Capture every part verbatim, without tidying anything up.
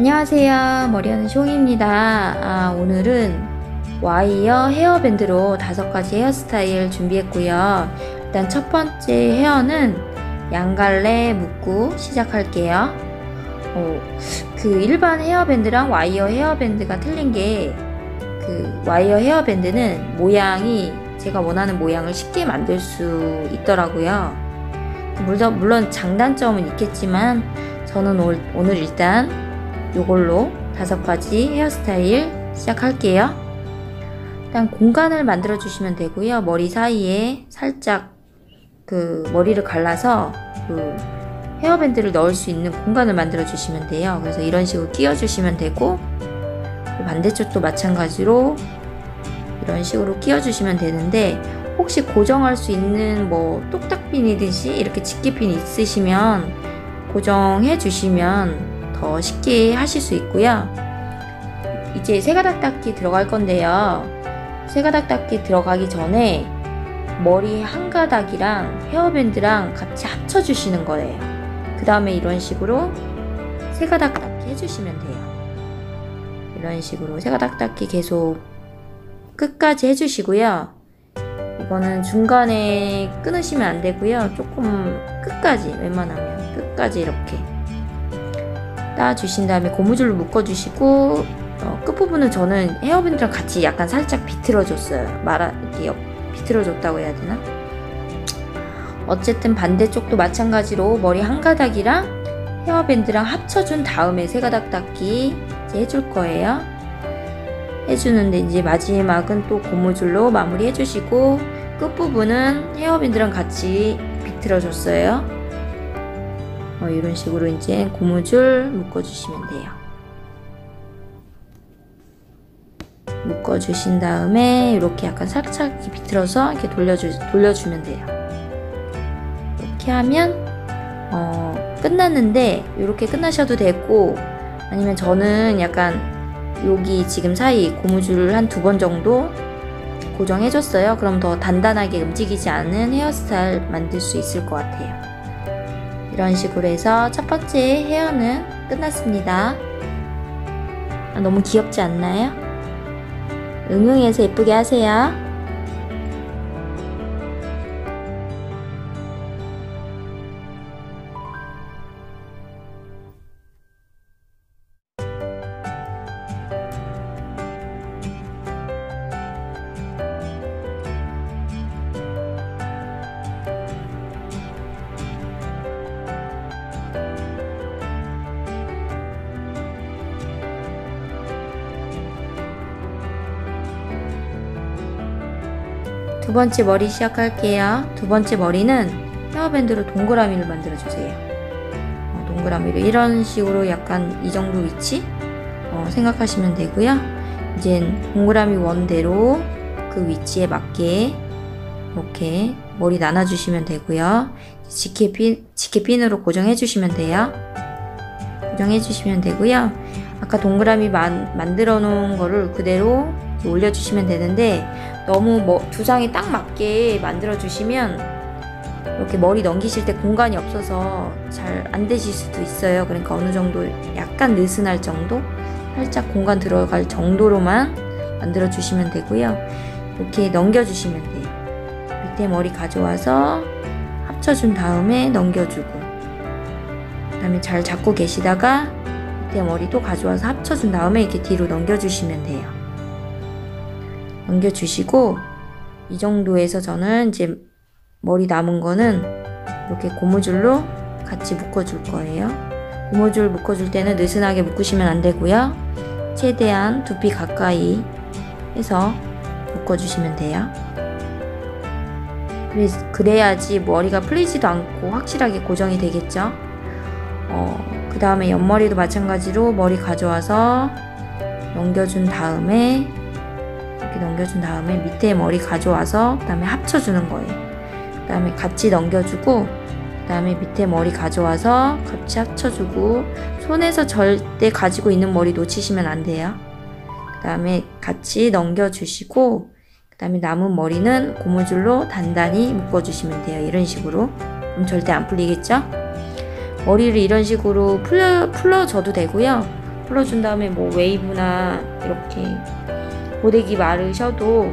안녕하세요. 머리하는 숑입니다. 아, 오늘은 와이어 헤어밴드로 다섯 가지 헤어스타일 준비했고요. 일단 첫 번째 헤어는 양갈래 묶고 시작할게요. 어, 그 일반 헤어밴드랑 와이어 헤어밴드가 틀린 게, 그 와이어 헤어밴드는 모양이 제가 원하는 모양을 쉽게 만들 수 있더라고요. 물론, 물론 장단점은 있겠지만 저는 올, 오늘 일단 요걸로 다섯 가지 헤어스타일 시작할게요. 일단 공간을 만들어 주시면 되고요. 머리 사이에 살짝 그 머리를 갈라서 그 헤어밴드를 넣을 수 있는 공간을 만들어 주시면 돼요. 그래서 이런 식으로 끼워 주시면 되고, 반대쪽도 마찬가지로 이런 식으로 끼워 주시면 되는데, 혹시 고정할 수 있는 뭐 똑딱핀이듯이 이렇게 집게핀 있으시면 고정해 주시면 더 쉽게 하실 수 있고요. 이제 세가닥 닦기 들어갈 건데요. 세가닥 닦기 들어가기 전에 머리 한 가닥이랑 헤어밴드랑 같이 합쳐 주시는 거예요. 그 다음에 이런 식으로 세가닥 닦기 해주시면 돼요. 이런 식으로 세가닥 닦기 계속 끝까지 해주시고요. 이거는 중간에 끊으시면 안 되고요. 조금 끝까지, 웬만하면 끝까지 이렇게 따주신 다음에 고무줄로 묶어주시고, 어, 끝부분은 저는 헤어밴드랑 같이 약간 살짝 비틀어줬어요. 말아, 이렇게 옆, 비틀어줬다고 해야 되나? 어쨌든 반대쪽도 마찬가지로 머리 한 가닥이랑 헤어밴드랑 합쳐준 다음에 세 가닥 닦기 이제 해줄 거예요. 해주는데 이제 마지막은 또 고무줄로 마무리 해주시고, 끝부분은 헤어밴드랑 같이 비틀어줬어요. 어, 이런 식으로 이제 고무줄 묶어주시면 돼요. 묶어주신 다음에 이렇게 약간 살짝 이렇게 비틀어서 이렇게 돌려주, 돌려주면 돼요. 이렇게 하면 어, 끝났는데, 이렇게 끝나셔도 되고, 아니면 저는 약간 여기 지금 사이 고무줄을 한 두 번 정도 고정해줬어요. 그럼 더 단단하게 움직이지 않은 헤어스타일 만들 수 있을 것 같아요. 이런 식으로 해서 첫 번째 헤어는 끝났습니다. 아, 너무 귀엽지 않나요? 응용해서 예쁘게 하세요. 두 번째 머리 시작할게요. 두 번째 머리는 헤어밴드로 동그라미를 만들어주세요. 어, 동그라미로 이런 식으로 약간 이 정도 위치 어, 생각하시면 되고요. 이제 동그라미 원대로 그 위치에 맞게 이렇게 머리 나눠주시면 되고요. 지켓핀, 지켓핀으로 고정해주시면 돼요. 고정해주시면 되고요. 아까 동그라미 만, 만들어 놓은 거를 그대로 올려주시면 되는데, 너무 뭐 두 장에 딱 맞게 만들어 주시면 이렇게 머리 넘기실 때 공간이 없어서 잘 안 되실 수도 있어요. 그러니까 어느 정도 약간 느슨할 정도, 살짝 공간 들어갈 정도로만 만들어 주시면 되고요. 이렇게 넘겨 주시면 돼요. 밑에 머리 가져와서 합쳐준 다음에 넘겨주고, 그 다음에 잘 잡고 계시다가 밑에 머리도 가져와서 합쳐준 다음에 이렇게 뒤로 넘겨주시면 돼요. 넘겨주시고, 이 정도에서 저는 이제 머리 남은 거는 이렇게 고무줄로 같이 묶어줄 거예요. 고무줄 묶어줄 때는 느슨하게 묶으시면 안 되고요. 최대한 두피 가까이 해서 묶어주시면 돼요. 그래야지 머리가 풀리지도 않고 확실하게 고정이 되겠죠. 어, 그 다음에 옆머리도 마찬가지로 머리 가져와서 넘겨준 다음에 이렇게 넘겨준 다음에 밑에 머리 가져와서 그 다음에 합쳐주는 거예요. 그 다음에 같이 넘겨주고, 그 다음에 밑에 머리 가져와서 같이 합쳐주고, 손에서 절대 가지고 있는 머리 놓치시면 안 돼요. 그 다음에 같이 넘겨주시고, 그 다음에 남은 머리는 고무줄로 단단히 묶어주시면 돼요. 이런 식으로. 그럼 절대 안 풀리겠죠? 머리를 이런 식으로 풀려, 풀어줘도 되고요. 풀어준 다음에 뭐 웨이브나 이렇게 고데기 마르셔도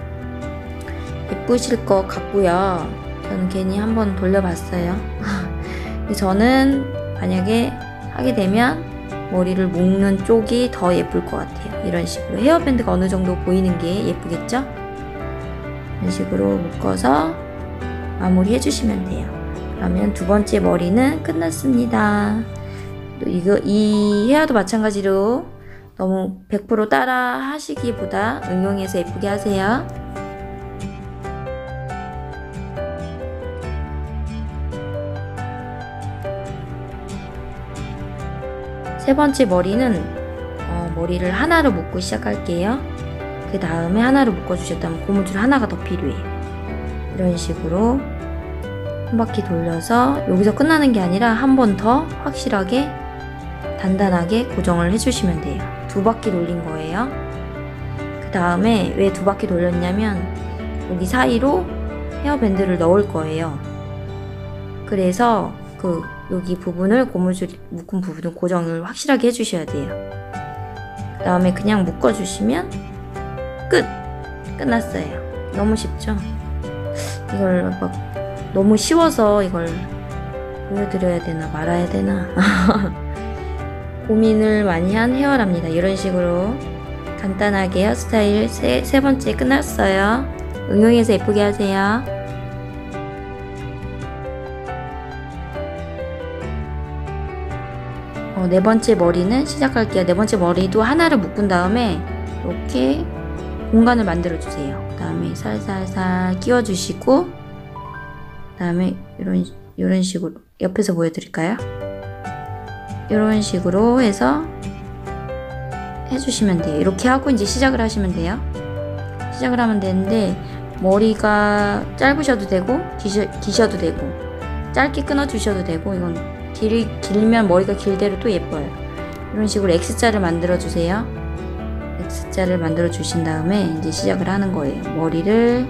예쁘실 것 같고요. 저는 괜히 한번 돌려봤어요. 저는 만약에 하게 되면 머리를 묶는 쪽이 더 예쁠 것 같아요. 이런 식으로 헤어밴드가 어느 정도 보이는 게 예쁘겠죠? 이런 식으로 묶어서 마무리 해주시면 돼요. 그러면 두 번째 머리는 끝났습니다. 이거, 이 헤어도 마찬가지로 너무 백 퍼센트 따라 하시기보다 응용해서 예쁘게 하세요. 세 번째 머리는 어, 머리를 하나로 묶고 시작할게요. 그 다음에 하나로 묶어주셨다면 고무줄 하나가 더 필요해요. 이런 식으로 한 바퀴 돌려서 여기서 끝나는 게 아니라 한 번 더 확실하게 단단하게 고정을 해주시면 돼요. 두 바퀴 돌린 거예요. 그 다음에 왜 두 바퀴 돌렸냐면 여기 사이로 헤어밴드를 넣을 거예요. 그래서 그 여기 부분을 고무줄 묶은 부분을 고정을 확실하게 해주셔야 돼요. 그 다음에 그냥 묶어주시면 끝! 끝났어요. 너무 쉽죠? 이걸 막 너무 쉬워서 이걸 보여드려야 되나 말아야 되나 고민을 많이 한 헤어랍니다. 이런 식으로 간단하게 헤어스타일 세, 세 번째 끝났어요. 응용해서 예쁘게 하세요. 어, 네 번째 머리는 시작할게요. 네 번째 머리도 하나를 묶은 다음에 이렇게 공간을 만들어 주세요. 그 다음에 살살살 끼워 주시고 그 다음에 이런 이런 식으로 옆에서 보여드릴까요? 이런 식으로 해서 해주시면 돼요. 이렇게 하고 이제 시작을 하시면 돼요. 시작을 하면 되는데 머리가 짧으셔도 되고 기셔, 기셔도 되고 짧게 끊어 주셔도 되고 이건 길, 길면 머리가 길대로 또 예뻐요. 이런 식으로 X자를 만들어 주세요. X자를 만들어 주신 다음에 이제 시작을 하는 거예요. 머리를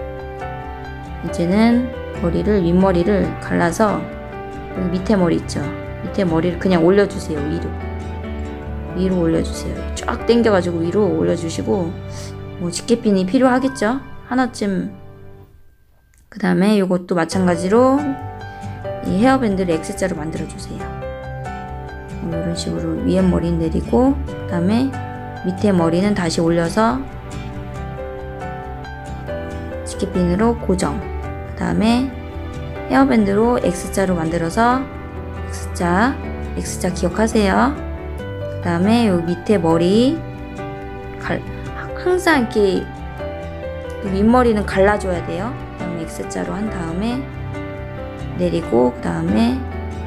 이제는 머리를 윗머리를 갈라서 여기 밑에 머리 있죠. 밑에 머리를 그냥 올려주세요. 위로 위로 올려주세요. 쫙 당겨가지고 위로 올려주시고 뭐 집게핀이 필요하겠죠. 하나쯤. 그 다음에 이것도 마찬가지로 이 헤어밴드를 X자로 만들어주세요. 이런 식으로 위에 머리는 내리고 그 다음에 밑에 머리는 다시 올려서 집게핀으로 고정. 그 다음에 헤어밴드로 X자로 만들어서 X자, X자 기억하세요. 그 다음에 요 밑에 머리 갈, 항상 이렇게 윗머리는 갈라줘야 돼요. 그 다음에 X자로 한 다음에 내리고 그 다음에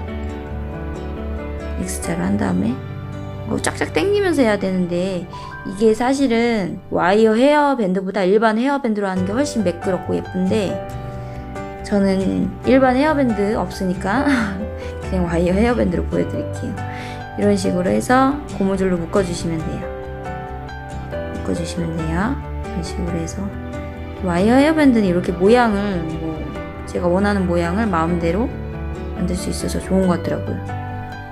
X자로 한 다음에 뭐 쫙쫙 당기면서 해야 되는데 이게 사실은 와이어 헤어밴드보다 일반 헤어밴드로 하는 게 훨씬 매끄럽고 예쁜데 저는 일반 헤어밴드 없으니까 그냥 와이어 헤어밴드로 보여드릴게요. 이런 식으로 해서 고무줄로 묶어주시면 돼요. 묶어주시면 돼요. 이런 식으로 해서 와이어 헤어밴드는 이렇게 모양을 뭐 제가 원하는 모양을 마음대로 만들 수 있어서 좋은 것 같더라고요.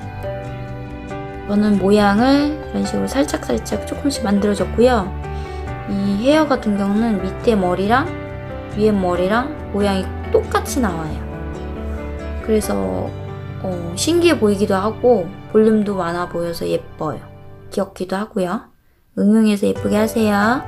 저는 모양을 이런 식으로 살짝살짝 조금씩 만들어줬고요. 이 헤어 같은 경우는 밑에 머리랑 위에 머리랑 모양이 똑같이 나와요. 그래서 어, 신기해 보이기도 하고 볼륨도 많아 보여서 예뻐요. 귀엽기도 하고요. 응용해서 예쁘게 하세요.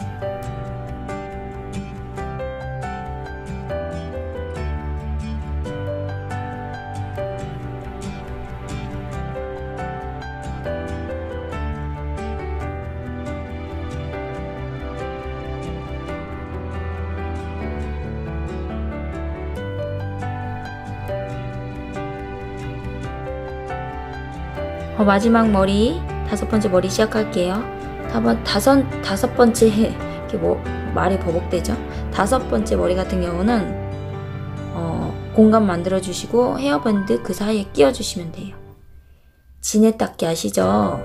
어, 마지막 머리, 다섯 번째 머리 시작할게요. 다번, 다섯, 다섯 번째, 이렇게 뭐, 말이 버벅대죠? 다섯 번째 머리 같은 경우는, 어, 공간 만들어주시고, 헤어밴드 그 사이에 끼워주시면 돼요. 지네닦기 아시죠?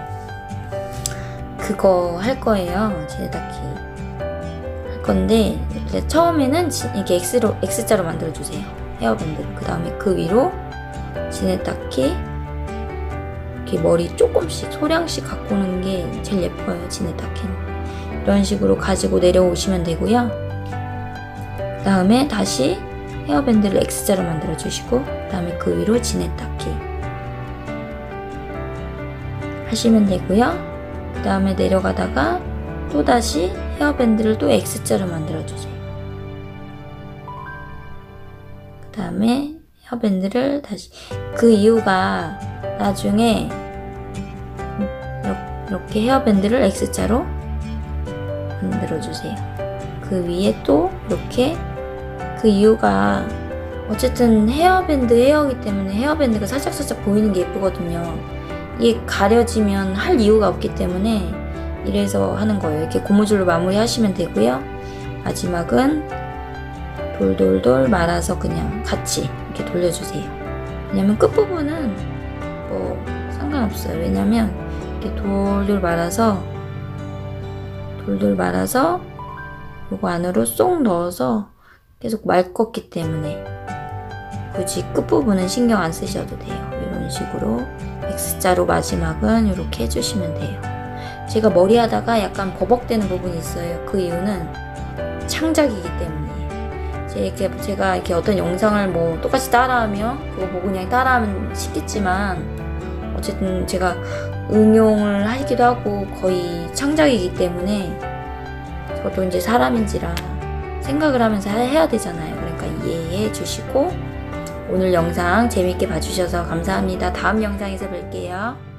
그거 할 거예요. 지네닦기. 할 건데, 처음에는 이렇게 X로, X자로 만들어주세요. 헤어밴드를. 그 다음에 그 위로 지네닦기 이렇게 머리 조금씩 소량씩 갖고 오는 게 제일 예뻐요. 지네타키는 이런 식으로 가지고 내려오시면 되고요. 그 다음에 다시 헤어밴드를 X자로 만들어 주시고 그 다음에 그 위로 지네타키 하시면 되고요. 그 다음에 내려가다가 또다시 헤어밴드를 또 X자로 만들어 주세요. 그 다음에 헤어밴드를 다시, 그 이유가 나중에 이렇게 헤어밴드를 X자로 만들어 주세요. 그 위에 또 이렇게, 그 이유가 어쨌든 헤어밴드 헤어이기 때문에 헤어밴드가 살짝살짝 보이는 게 예쁘거든요. 이게 가려지면 할 이유가 없기 때문에 이래서 하는 거예요. 이렇게 고무줄로 마무리 하시면 되고요. 마지막은 돌돌돌 말아서 그냥 같이 이렇게 돌려주세요. 왜냐면 끝부분은 뭐 상관없어요. 왜냐면 이렇게 돌돌 말아서 돌돌 말아서 요거 안으로 쏙 넣어서 계속 말껐기 때문에 굳이 끝부분은 신경 안 쓰셔도 돼요. 이런 식으로 X자로 마지막은 이렇게 해주시면 돼요. 제가 머리 하다가 약간 버벅대는 부분이 있어요. 그 이유는 창작이기 때문이에요. 제가, 제가 이렇게 어떤 영상을 뭐 똑같이 따라하며 그거 보고 그냥 따라하면 쉽겠지만 어쨌든 제가 응용을 하기도 하고 거의 창작이기 때문에 저도 이제 사람인지라 생각을 하면서 해야 되잖아요. 그러니까 이해해 주시고 오늘 영상 재밌게 봐주셔서 감사합니다. 다음 영상에서 뵐게요.